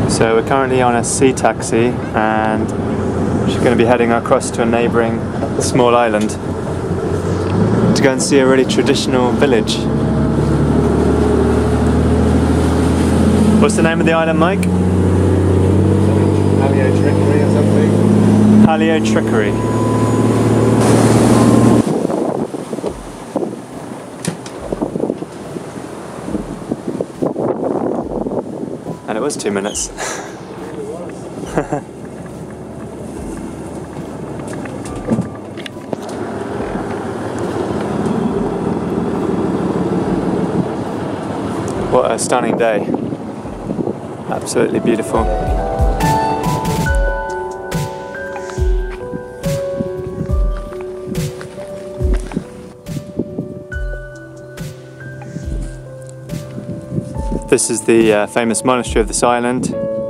So we're currently on a sea taxi and we're going to be heading across to a neighbouring small island to go and see a really traditional village. What's the name of the island, Mike? Palio Trikeri or something? Palio Trikeri. And it was 2 minutes. What a stunning day. Absolutely beautiful. This is the famous monastery of this island.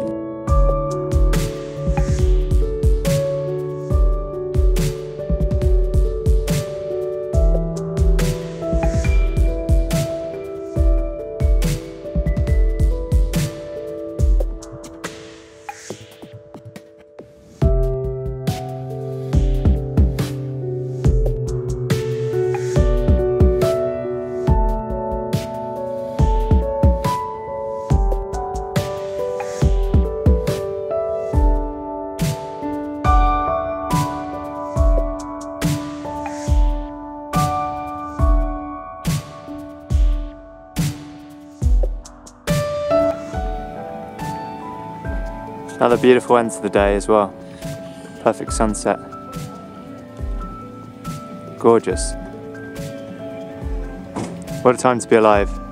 Another beautiful end to the day as well. Perfect sunset. Gorgeous. What a time to be alive.